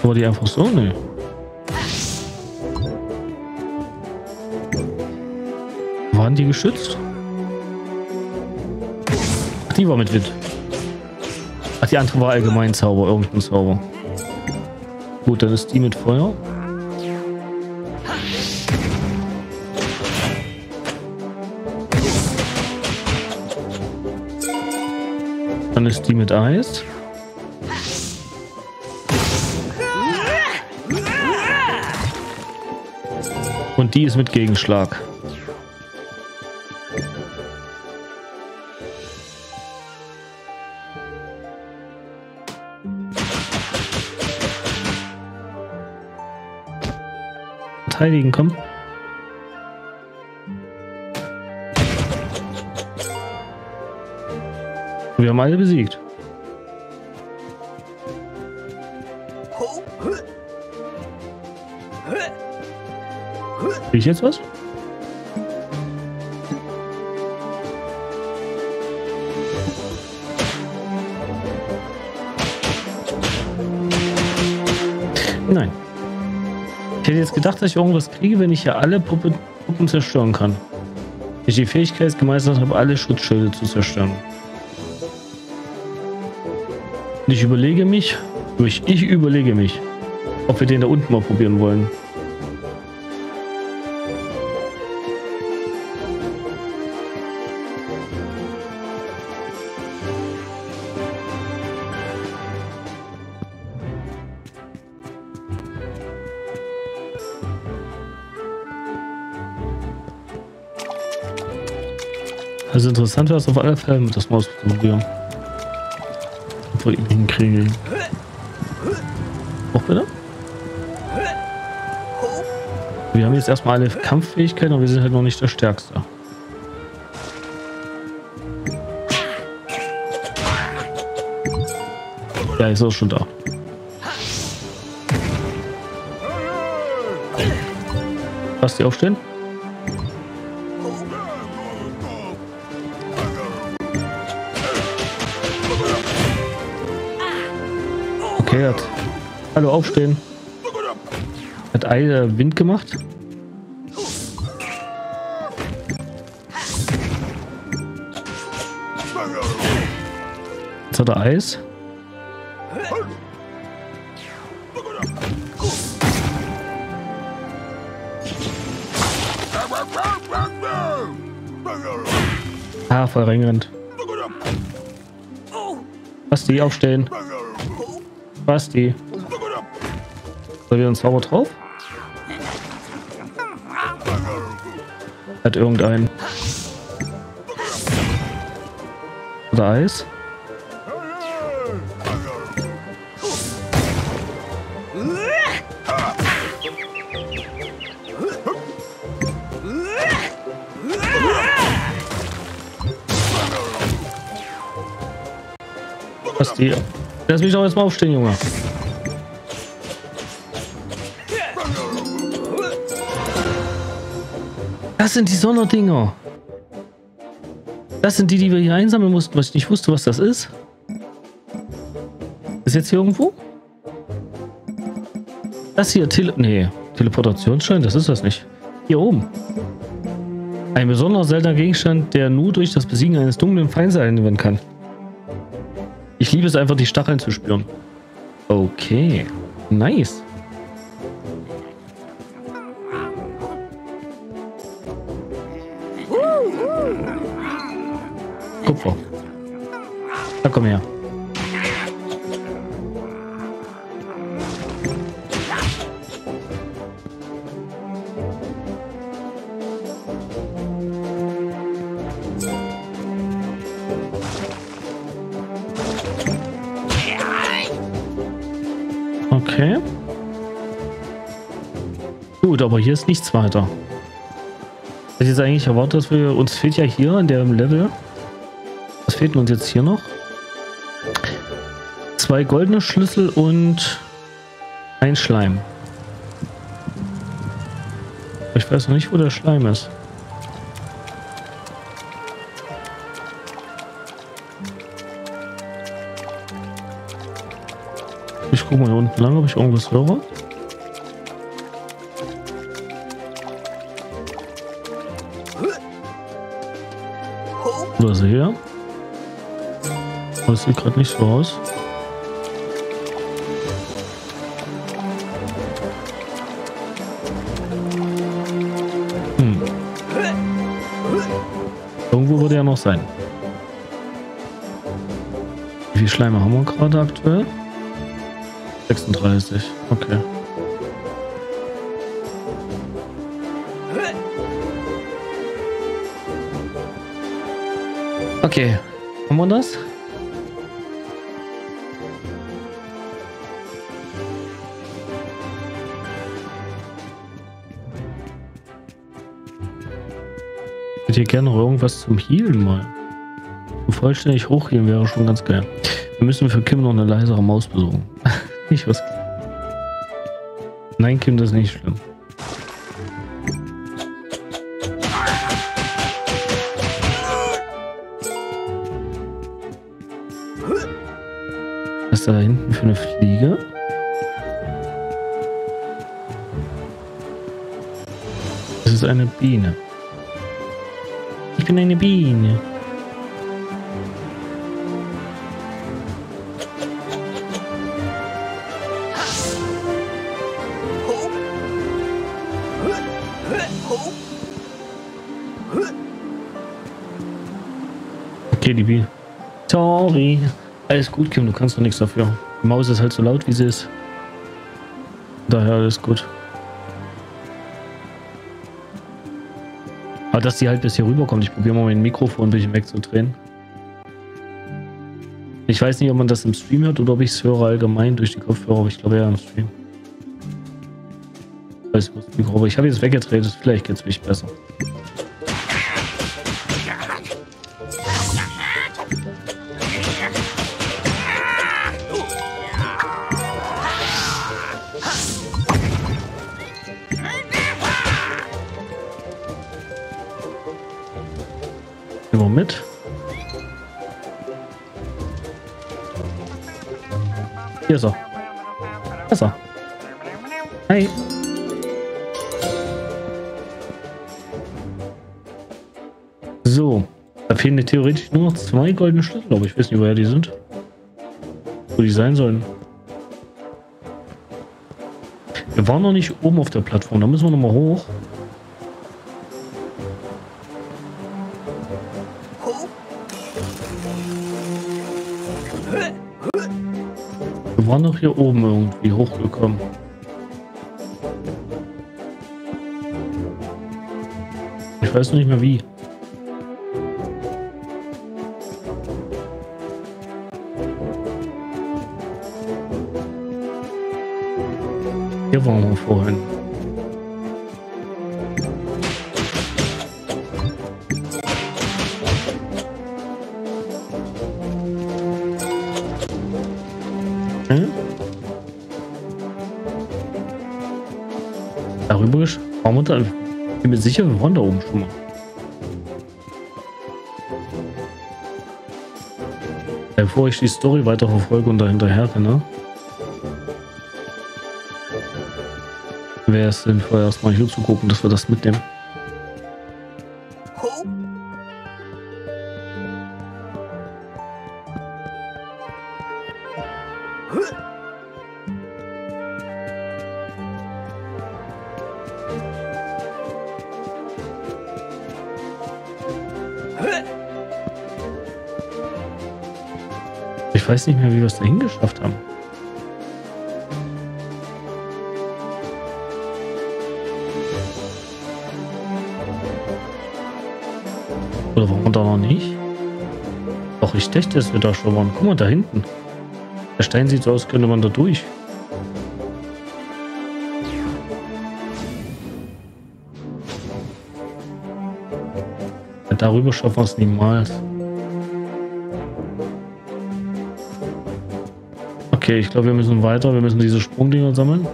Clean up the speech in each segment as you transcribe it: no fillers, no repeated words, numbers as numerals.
War die einfach so? Nee. Waren die geschützt? Ach, die war mit Wind. Ach, die andere war allgemein Zauber, irgendein Zauber. Gut, dann ist die mit Feuer. Dann ist die mit Eis. Und die ist mit Gegenschlag. Verteidigen, komm. Wir haben alle besiegt. Krieg ich jetzt was? Nein. Ich hätte jetzt gedacht, dass ich irgendwas kriege, wenn ich hier alle Puppen zerstören kann. Ich die Fähigkeit gemeistert habe, alle Schutzschilde zu zerstören. Und ich überlege mich, ob wir den da unten mal probieren wollen. Also interessant wäre es auf alle Fälle, mit das Maus zu probieren. Ob wir ihn hinkriegen. Auch bitte? Wir haben jetzt erstmal alle Kampffähigkeiten, aber wir sind halt noch nicht der Stärkste. Ja, ist auch schon da. Lass die aufstehen. Okay, hat. Hallo, aufstehen. Hat Wind gemacht. Jetzt hat er Eis. Ah, voll reingerannt. Basti, aufstehen. Basti. Soll wieder ein Zauber drauf? Hat irgendein. Oder Eis? Basti. Lass mich doch jetzt mal aufstehen, Junge. Das sind die Sonderdinger. Das sind die, die wir hier einsammeln mussten, was ich nicht wusste, was das ist. Ist jetzt hier irgendwo? Das hier, Teleportationsschein, das ist das nicht. Hier oben. Ein besonderer seltener Gegenstand, der nur durch das Besiegen eines dunklen Feindes einwenden kann. Ich liebe es einfach, die Stacheln zu spüren. Okay. Nice. Kupfer. Na komm her. Okay. Gut, aber hier ist nichts weiter. Ich hätte jetzt eigentlich erwartet, dass wir... Uns fehlt ja hier in dem Level... Was fehlt uns jetzt hier noch? 2 goldene Schlüssel und ein Schleim. Ich weiß noch nicht, wo der Schleim ist. Ich gucke mal hier unten lang, ob ich irgendwas höre. Oder sehe. Aber es sieht gerade nicht so aus. Irgendwo würde ja noch sein. Wie viel Schleime haben wir gerade aktuell? 36. Okay. Okay. Haben wir das? Ich hätte hier gerne noch irgendwas zum Healen mal. Vollständig hochhealen wäre schon ganz geil. Wir müssen für Kim noch eine leisere Maus besorgen. Nicht was. Nein, Kim, das ist nicht schlimm. Was ist da hinten für eine Fliege? Das ist eine Biene. Ich bin eine Biene. Okay, die Biene. Sorry. Alles gut, Kim, du kannst doch nichts dafür. Die Maus ist halt so laut, wie sie ist. Daher alles gut. Aber dass die halt bis hier rüberkommt, ich probiere mal mein Mikrofon ein bisschen wegzudrehen. Ich weiß nicht, ob man das im Stream hört oder ob ich es höre allgemein durch die Kopfhörer, aber ich glaube eher im Stream. Ich weiß nicht, aber ich habe jetzt weggedreht, vielleicht geht es mich besser. Mit. Hier ist er. Da ist er. Hi. So. Da fehlen theoretisch nur noch 2 goldene Schlüssel, aber ich weiß nicht, woher die sind. Wo die sein sollen. Wir waren noch nicht oben auf der Plattform. Da müssen wir noch mal hoch. Wir waren noch hier oben irgendwie hochgekommen. Ich weiß noch nicht mehr wie. Hier waren wir vorhin. Darüber waren wir da. Ich bin mir sicher, wir waren da oben schon mal. Bevor ich die Story weiter verfolge und da hinterher renne, wäre es sinnvoll, erstmal hier zu gucken, dass wir das mitnehmen. Ich weiß nicht mehr, wie wir es dahin geschafft haben. Oder waren wir da noch nicht? Doch, ich dachte, dass wir da schon waren. Guck mal, da hinten. Der Stein sieht so aus, könnte man da durch. Ja, darüber schaffen wir es niemals. Okay, ich glaube, wir müssen weiter. Wir müssen diese Sprungdinger sammeln.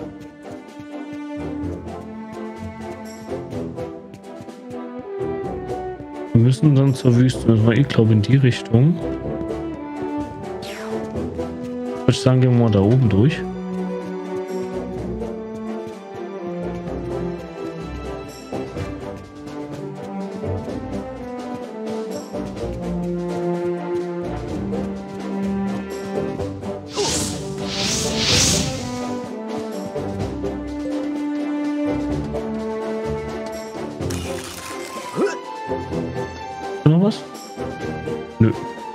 Wir müssen dann zur Wüste. Das war, ich glaube, in die Richtung. würde ich sagen, gehen wir mal da oben durch. Noch was? Nö.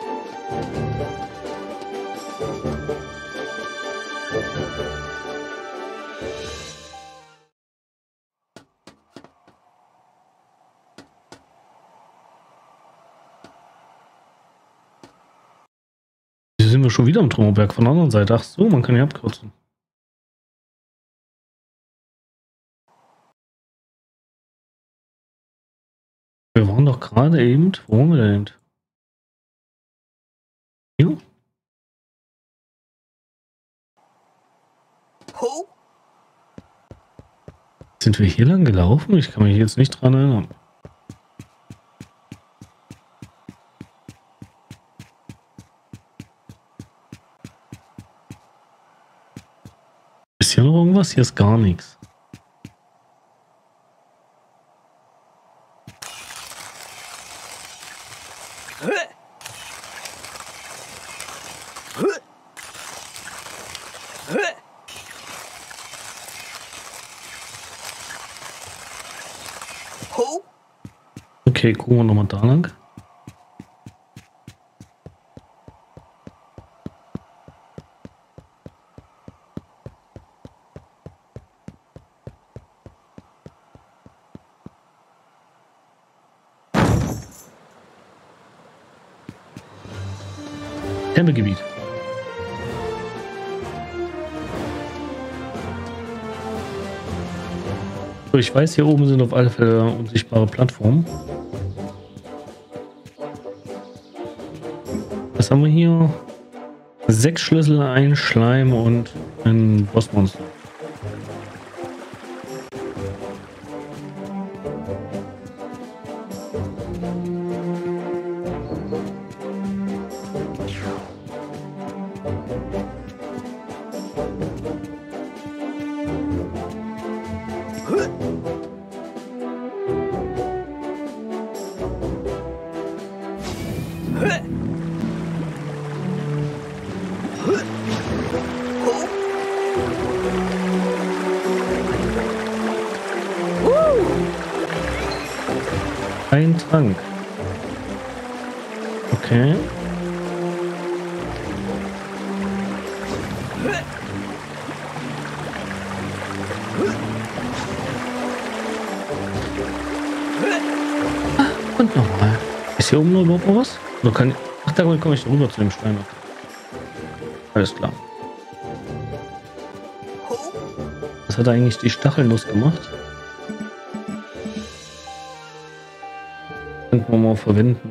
Hier sind wir schon wieder am Trümmerberg von der anderen Seite. Ach so, man kann ja abkürzen. Wir waren doch gerade eben. Wo waren wir denn eben? Hier? Sind wir hier lang gelaufen? Ich kann mich jetzt nicht dran erinnern. Ist hier noch irgendwas? Hier ist gar nichts. Okay, gucken wir nochmal da lang. Tempelgebiet. So, ich weiß, hier oben sind auf alle Fälle unsichtbare Plattformen. Was haben wir hier? 6 Schlüssel, ein Schleim und ein Bossmonster. Ein Trank. Okay. Und nochmal. Ist hier oben noch überhaupt noch was? Oder kann ich... Ach, da komme ich rüber zu dem Stein. Alles klar. Was hat eigentlich die Stachelnuss gemacht? Könnten wir mal verwenden.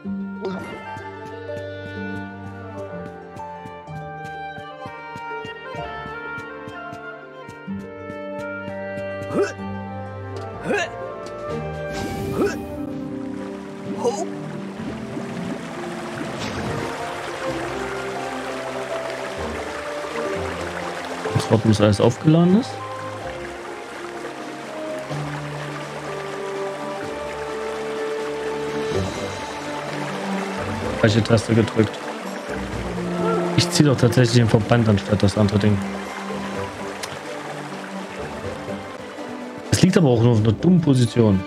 Warten, bis alles aufgeladen ist. Falsche Taste gedrückt. Ich ziehe doch tatsächlich den Verband anstatt das andere Ding. Es liegt aber auch nur auf einer dummen Position.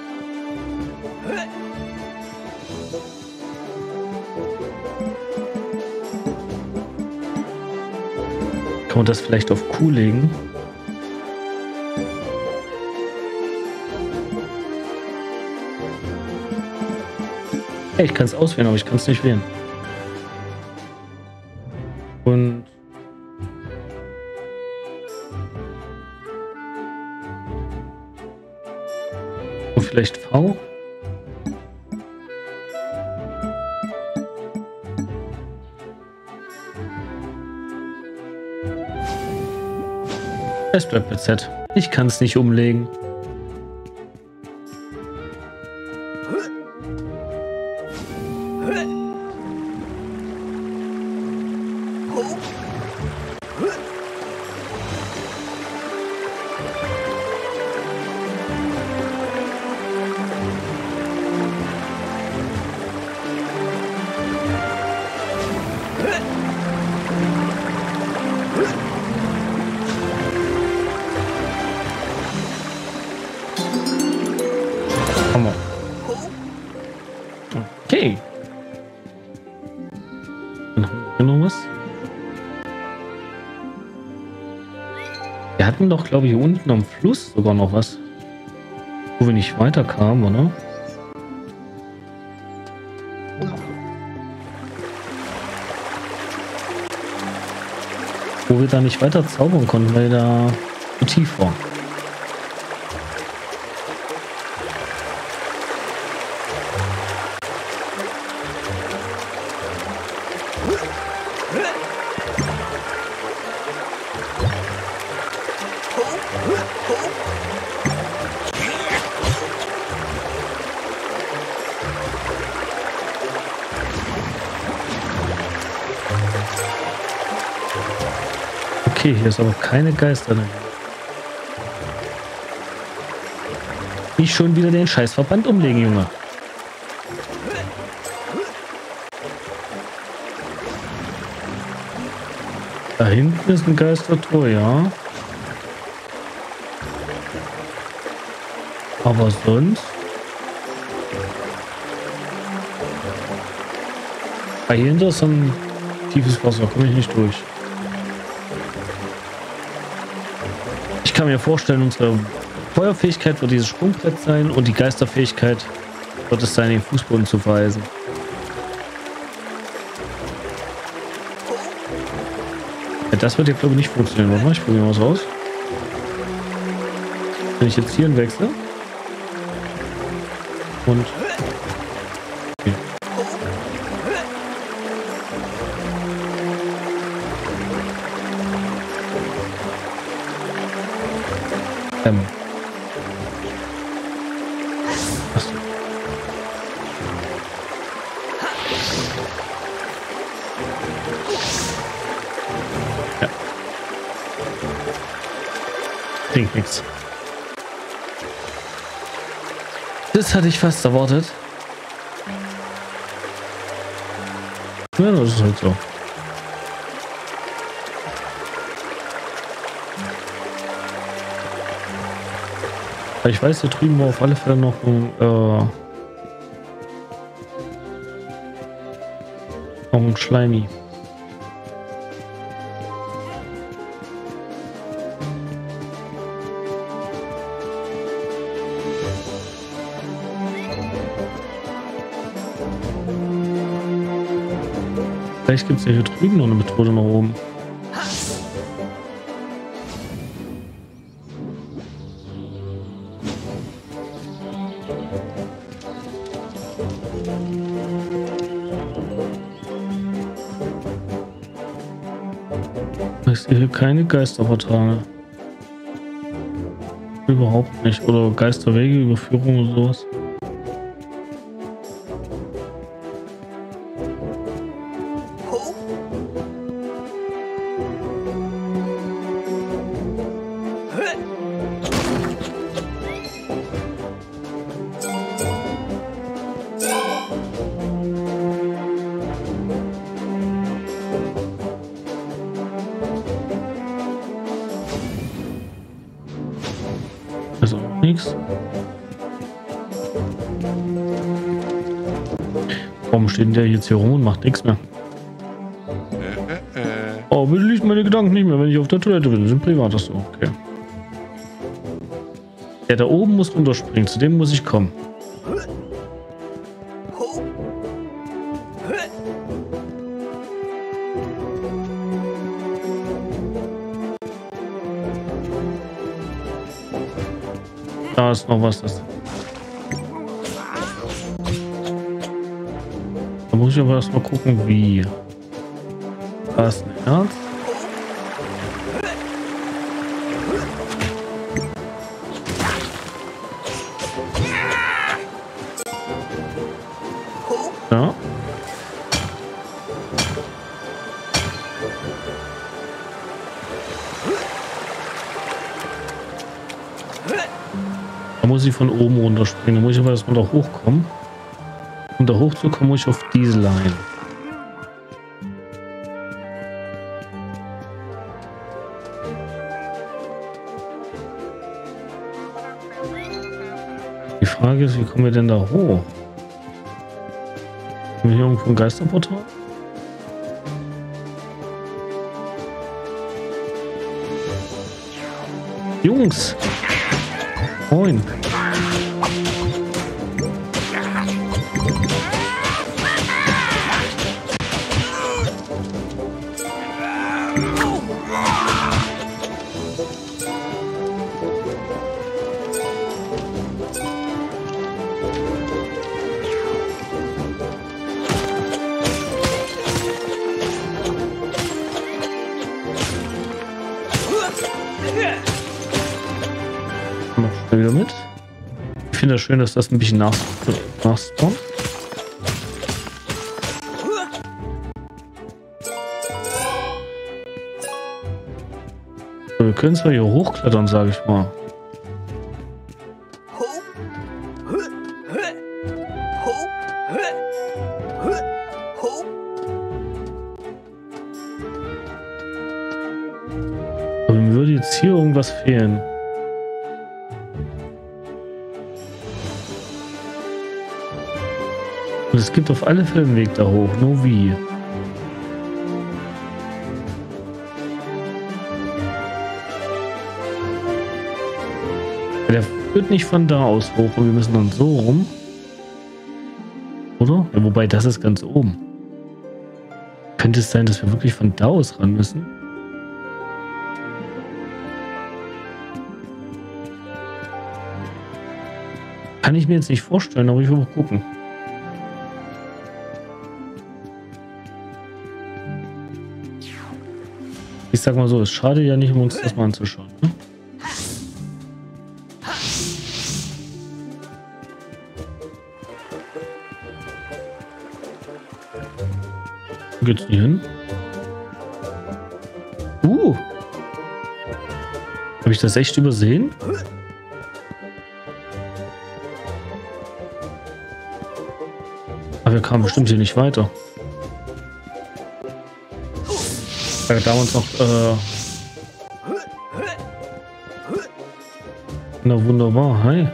Kann man das vielleicht auf Q legen? Hey, ich kann es auswählen, aber ich kann es nicht wählen. Und vielleicht V? Es bleibt bei Z. Ich kann es nicht umlegen. Hammer. Okay. Dann haben wir hier noch was. Wir hatten doch, glaube ich, hier unten am Fluss sogar noch was. Wo wir nicht weiterkamen, oder? Wo wir da nicht weiter zaubern konnten, weil da zu tief war. Okay, hier ist aber keine Geister drin. Nicht schon wieder den Scheißverband umlegen, Junge. Da hinten ist ein Geistertor, ja. Aber sonst... Hier hinter ist ein tiefes Wasser, komme ich nicht durch. Ich kann mir vorstellen, unsere Feuerfähigkeit wird dieses Sprungbrett sein und die Geisterfähigkeit wird es sein, den Fußboden zu verweisen. Ja, das wird ja, glaube ich, nicht funktionieren. Warte mal, ich probiere was aus. Wenn ich jetzt hier wechsle und okay. Achso. Ja. Bringt nichts. Das hatte ich fast erwartet. Ja, das ist halt so. Ich weiß, hier drüben war auf alle Fälle noch ein Schleimi. Vielleicht gibt es ja hier drüben noch eine Methode nach oben. Ich sehe hier keine Geisterportale. Überhaupt nicht. Oder Geisterwege, Überführung oder sowas. Also nichts. Warum steht denn der jetzt hier rum und macht nichts mehr? Oh, bitte liest meine Gedanken nicht mehr, wenn ich auf der Toilette bin. Das sind privat, so. Okay. Der da oben muss runterspringen, zu dem muss ich kommen. Da ist noch was. Da muss ich aber erst mal gucken, wie. Da ist ein Herz. Ja. Da muss ich von oben runterspringen. Da muss ich aber erstmal da hochkommen. Um da hochzukommen, muss ich auf diese Line. Die Frage ist, wie kommen wir denn da hoch? Haben wir hier irgendwo ein Geisterportal? Jungs! Moin! Wieder mit. Ich finde es das schön, dass das ein bisschen nachspawnt. Wir können zwar hier hochklettern, sage ich mal. Aber mir würde jetzt hier irgendwas fehlen. Und es gibt auf alle Fälle einen Weg da hoch, nur wie. Der führt nicht von da aus hoch und wir müssen dann so rum. Oder? Ja, wobei, das ist ganz oben. Könnte es sein, dass wir wirklich von da aus ran müssen? Kann ich mir jetzt nicht vorstellen, aber ich will mal gucken. Ich sag mal so, es schadet ja nicht, um uns das mal anzuschauen. Ne? Wo geht's denn hier hin? Habe ich das echt übersehen? Aber wir kamen bestimmt hier nicht weiter. Da uns noch na wunderbar, hi.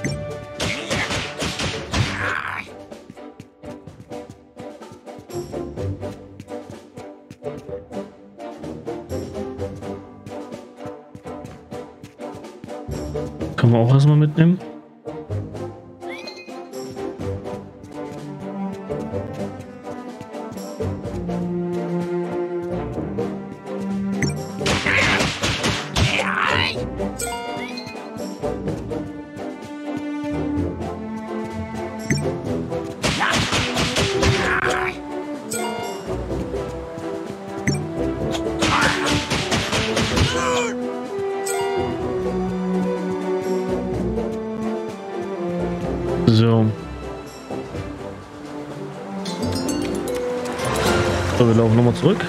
Können wir auch erstmal mitnehmen? So. So, wir laufen nochmal zurück.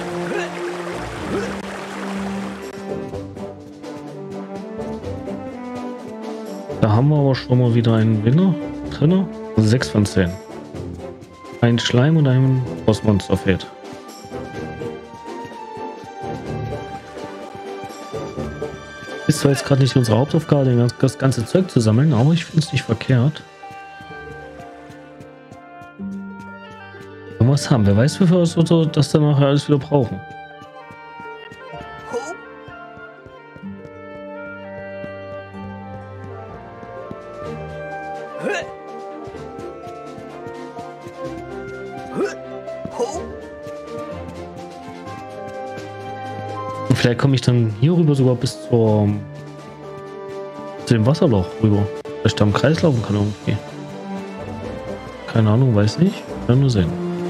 Da haben wir aber schon mal wieder einen Winner drin. 6 von 10. Ein Schleim und ein Bossmonster fehlt. Ist zwar jetzt gerade nicht unsere Hauptaufgabe, das ganze Zeug zu sammeln, aber ich finde es nicht verkehrt. Was haben. Wer weiß, wofür wir das dann nachher alles wieder brauchen. Und vielleicht komme ich dann hier rüber sogar bis zu dem Wasserloch rüber. Dass ich da im Kreis laufen kann irgendwie. Keine Ahnung, weiß nicht. Werden wir sehen.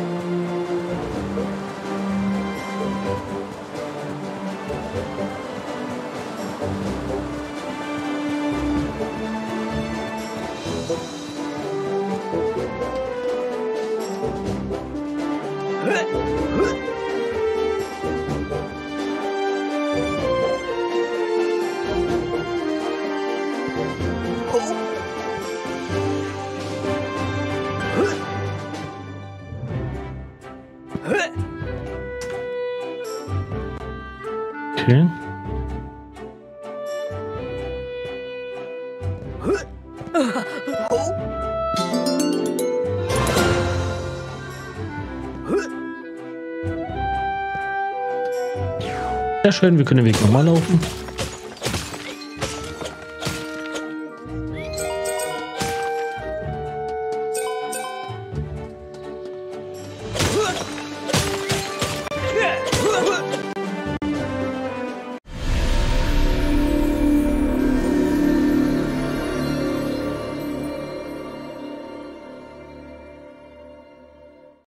Okay. Sehr schön, wir können den Weg nochmal laufen.